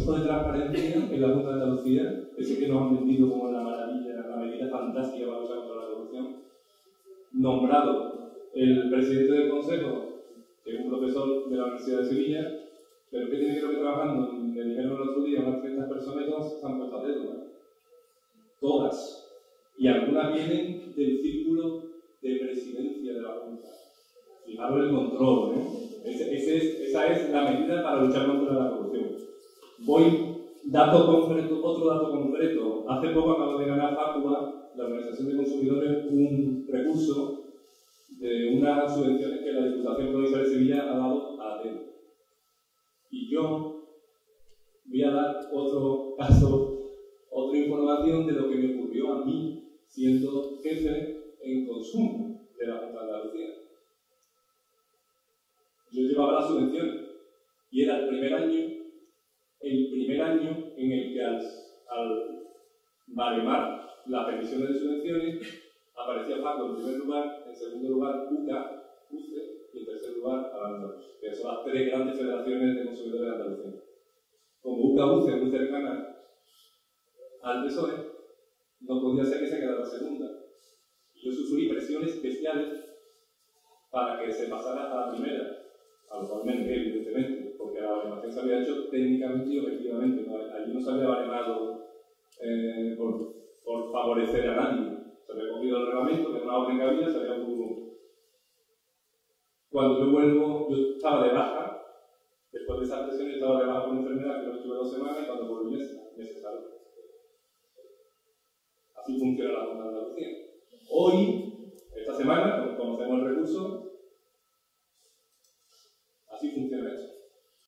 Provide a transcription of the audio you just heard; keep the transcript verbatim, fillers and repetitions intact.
Consejo de Transparencia en la Junta de Andalucía, ese que nos han vendido como la maravilla, la medida fantástica para luchar contra la corrupción, nombrado el presidente del Consejo, que es un profesor de la Universidad de Sevilla, pero que tiene que trabajando, me dijeron el otro día, unas treinta personas y todas se han puesto a dedo, ¿no? Todas. Y algunas vienen del círculo de presidencia de la Junta. Fijaros el control, ¿eh? Ese, ese es, esa es la medida para luchar contra la corrupción. Voy, dato concreto, otro dato concreto. Hace poco acabo de ganar Facua, la Organización de Consumidores, un recurso de unas subvenciones que la Diputación Provincial de Sevilla ha dado a Ateno. Y yo voy a dar otro caso, otra información de lo que me ocurrió a mí, siendo jefe en consumo de la Junta de Andalucía. Yo llevaba las subvenciones y era el primer año, el primer año en el que al, al baremar las peticiones de subvenciones aparecía Paco en primer lugar, en segundo lugar U C A, U C E y en tercer lugar Avanzados, que son las tres grandes federaciones de consumidores de Andalucía. Como U C A, U C E es muy cercana al P S O E, no podía ser que se quedara segunda. Y yo sufrí presiones especiales para que se pasara a la primera, a lo cual me negué, evidentemente, porque la baremación se había hecho técnicamente y objetivamente. ¿No? Allí no se había baremado eh, por, por favorecer a nadie. Se había cogido el reglamento, que era una orden que había, se había puesto. Cuando yo vuelvo, yo estaba de baja, después de esa presión, yo estaba de baja por enfermedad, que no estuve dos semanas, y cuando volví me cesaron. Así funciona la Junta de Andalucía. Hoy, esta semana, como conocemos el recurso,